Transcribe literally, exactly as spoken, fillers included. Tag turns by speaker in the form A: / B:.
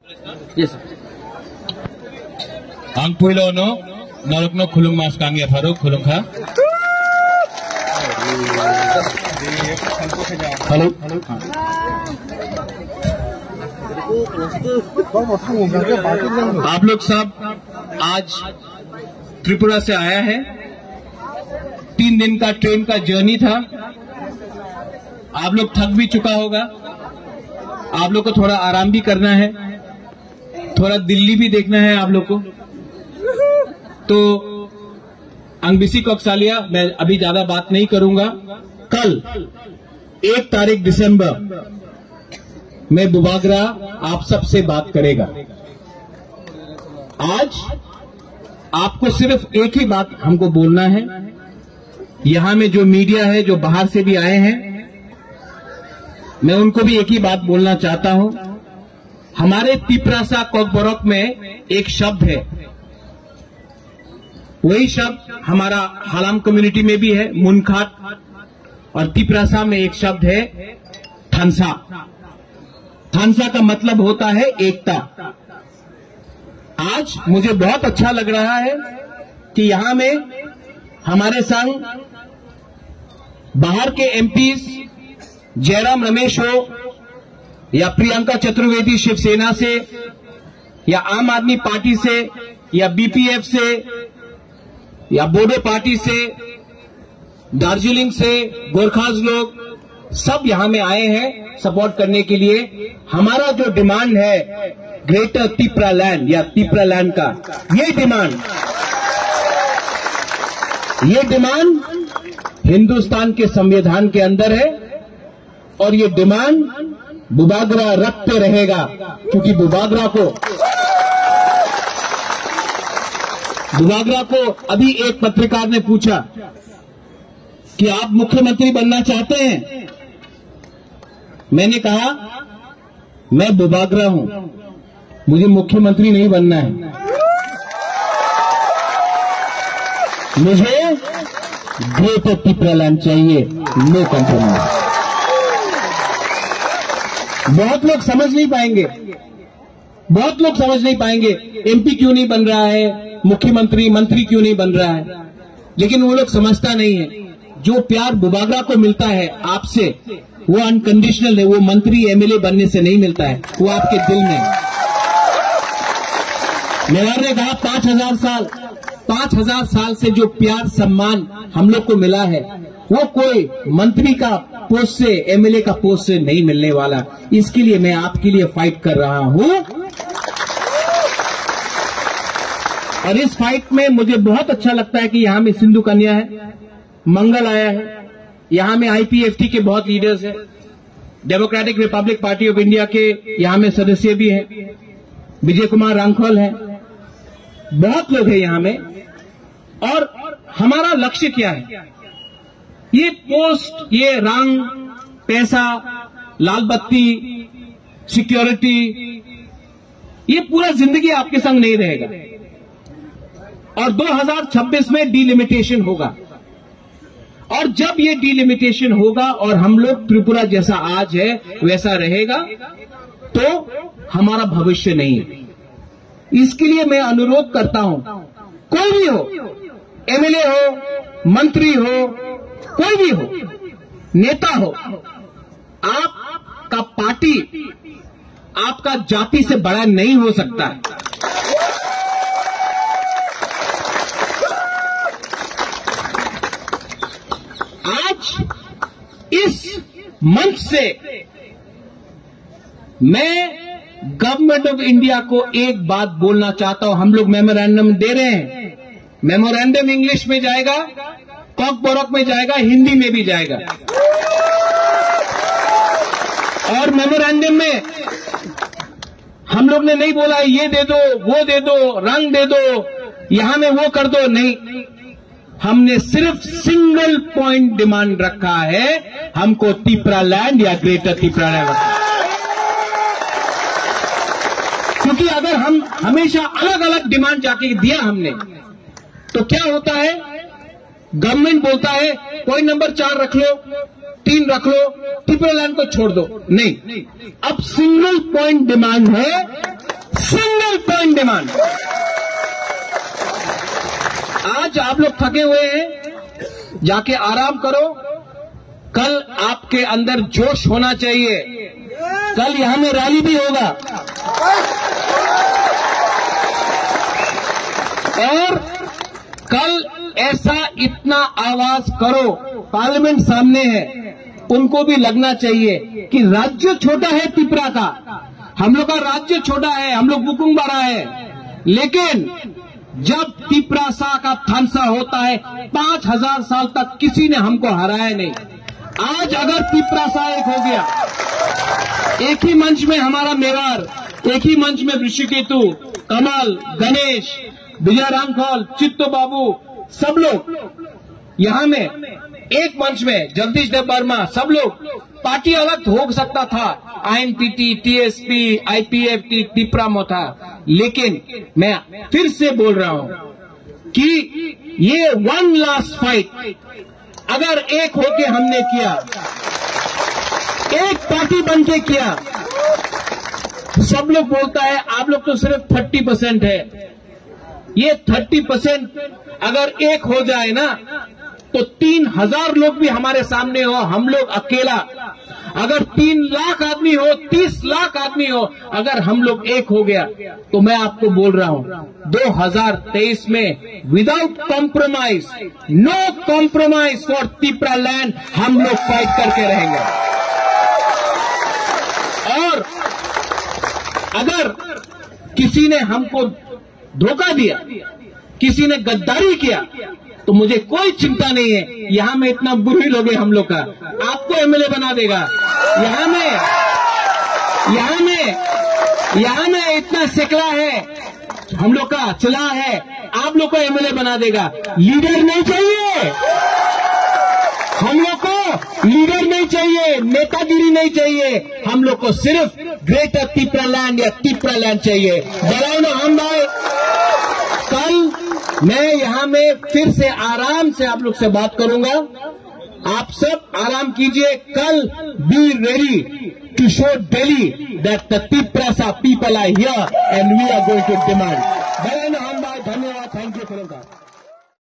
A: Yes.
B: Ang puilo no, narok no khulung mas kangi faruk khulung kha. Hello. आप लोग सब आज त्रिपुरा से आया है। तीन दिन का ट्रेन का जर्नी था। आप लोग थक भी चुका होगा। आप लोग को थोड़ा आराम भी करना है, थोड़ा दिल्ली भी देखना है आप लोग को। तो अंगबिसी कोकसालिया मैं अभी ज्यादा बात नहीं करूंगा। कल एक तारीख दिसंबर में बुबागरा आप सबसे बात करेगा। आज आपको सिर्फ एक ही बात हमको बोलना है। यहां में जो मीडिया है, जो बाहर से भी आए हैं, मैं उनको भी एक ही बात बोलना चाहता हूं। हमारे तिपरासा कोकबोरोक में एक शब्द है, वही शब्द हमारा हालाम कम्युनिटी में भी है, मुनखाट, और तिपरासा में एक शब्द है थानसा। थानसा का मतलब होता है एकता। आज मुझे बहुत अच्छा लग रहा है कि यहां में हमारे संग बाहर के एमपीज जयराम रमेश हो या प्रियंका चतुर्वेदी शिवसेना से या आम आदमी पार्टी से या बीपीएफ से या बोडो पार्टी से, दार्जिलिंग से गोरखाज लोग सब यहां में आए हैं सपोर्ट करने के लिए। हमारा जो डिमांड है ग्रेटर तिपरा लैंड या तिपरा लैंड का, ये डिमांड ये डिमांड हिंदुस्तान के संविधान के अंदर है और ये डिमांड बुबागरा रखते रहेगा, क्योंकि बुबागरा को बुबागरा को अभी एक पत्रकार ने पूछा कि आप मुख्यमंत्री बनना चाहते हैं। मैंने कहा मैं बुबागरा हूं, मुझे मुख्यमंत्री नहीं बनना है, मुझे ग्रेटर तिपरा लैंड चाहिए, नो कंप्रोमाइज। बहुत लोग समझ नहीं पाएंगे, बहुत लोग समझ नहीं पाएंगे एमपी क्यों नहीं बन रहा है, मुख्यमंत्री मंत्री क्यों नहीं बन रहा है, लेकिन वो लोग समझता नहीं है। जो प्यार बुबागरा को मिलता है आपसे, वो अनकंडीशनल है, वो मंत्री एमएलए बनने से नहीं मिलता है, वो आपके दिल में। मेवाड़ ने कहा पांच हजार साल पांच हजार साल से जो प्यार सम्मान हम लोग को मिला है, वो कोई मंत्री का पोस्ट से, एमएलए का पोस्ट से नहीं मिलने वाला। इसके लिए मैं आपके लिए फाइट कर रहा हूं और इस फाइट में मुझे बहुत अच्छा लगता है कि यहां में सिंधु कन्या है, मंगल आया है, यहां में आईपीएफटी के बहुत लीडर्स हैं, democratic republic party of India के यहां में सदस्य भी हैं, विजय कुमार रांखल हैं, बहुत लोग हैं यहां में। और हमारा लक्ष्य क्या है? ये पोस्ट, ये रंग, पैसा, लाल बत्ती, सिक्योरिटी, ये पूरा जिंदगी आपके संग नहीं रहेगा। और दो हज़ार छब्बीस में डिलिमिटेशन होगा, और जब ये डिलिमिटेशन होगा और हम लोग त्रिपुरा जैसा आज है वैसा रहेगा, तो हमारा भविष्य नहीं है। इसके लिए मैं अनुरोध करता हूं, कोई भी हो, एमएलए हो, मंत्री हो, कोई भी हो, नेता हो, आपका पार्टी आपका जाति से बड़ा नहीं हो सकता है। आज इस मंच से मैं गवर्नमेंट ऑफ इंडिया को एक बात बोलना चाहता हूं। हम लोग मेमोरेंडम दे रहे हैं, मेमोरेंडम इंग्लिश में जाएगा, कोकबोरोक में जाएगा, हिंदी में भी जाएगा। और मेमोरेंडम में हम लोग ने नहीं बोला ये दे दो, वो दे दो, रंग दे दो, यहां में वो कर दो, नहीं। हमने सिर्फ सिंगल पॉइंट डिमांड रखा है, हमको तिपरा लैंड या ग्रेटर तिपरा लैंड। क्योंकि अगर हम हमेशा अलग अलग डिमांड जाके दिया हमने, तो क्या होता है, गवर्नमेंट बोलता है पॉइंट नंबर चार रख लो, तीन रख लो, तिपरा लैंड को छोड़ दो। नहीं, अब सिंगल पॉइंट डिमांड है डिमांड। आज आप लोग थके हुए हैं, जाके आराम करो। कल आपके अंदर जोश होना चाहिए। कल यहां में रैली भी होगा और कल ऐसा इतना आवाज करो, पार्लियामेंट सामने है, उनको भी लगना चाहिए कि राज्य छोटा है त्रिपुरा का, हम लोग का राज्य छोटा है, हम लोग बुकुंग बड़ा है, लेकिन जब त्रिपुरा का थानसा होता है पांच हजार साल तक किसी ने हमको हराया नहीं। आज अगर त्रिपुरा एक हो गया, एक ही मंच में हमारा मेवार, एक ही मंच में ऋषिकेतु, कमल, गणेश, विजय रामखोल, चित्तो बाबू, सब लोग यहां में एक मंच में, जगदीश देव वर्मा, सब लोग, पार्टी अलग हो सकता था, आईएनपीटी, टीएसपी, आईपीएफटी, त्रिपुरा में था, लेकिन मैं फिर से बोल रहा हूं कि ये वन लास्ट फाइट अगर एक होके हमने किया, एक पार्टी बन के किया, सब लोग बोलता है आप लोग तो सिर्फ थर्टी परसेंट है, ये थर्टी परसेंट अगर एक हो जाए ना तो तीन हजार लोग भी हमारे सामने हो, हम लोग अकेला, अगर तीन लाख आदमी हो, तीस लाख आदमी हो, अगर हम लोग एक हो गया तो मैं आपको बोल रहा हूं दो हजार तेईस में without compromise, no compromise for Tripura land हम लोग फाइट करके रहेंगे। और अगर किसी ने हमको धोखा दिया, किसी ने गद्दारी किया, तो मुझे कोई चिंता नहीं है, यहां में इतना बुरी लोग हैं हम लोग का, आपको एमएलए बना देगा। यहां में यहां में यहां में इतना सिकला है हम लोग का, चला है, आप लोग को एमएलए बना देगा। लीडर नहीं चाहिए हम लोग को, लीडर नहीं चाहिए, नेतागिरी नहीं चाहिए, हम लोग को सिर्फ ग्रेटर त्रिपुरा लैंड या त्रिपुरा लैंड चाहिए। जलाओ ना हम भाई। कल मैं यहां में फिर से आराम से आप लोग से बात करूंगा, आप सब आराम कीजिए। कल be ready to show Delhi that the Tripura people are here and we are going to demand.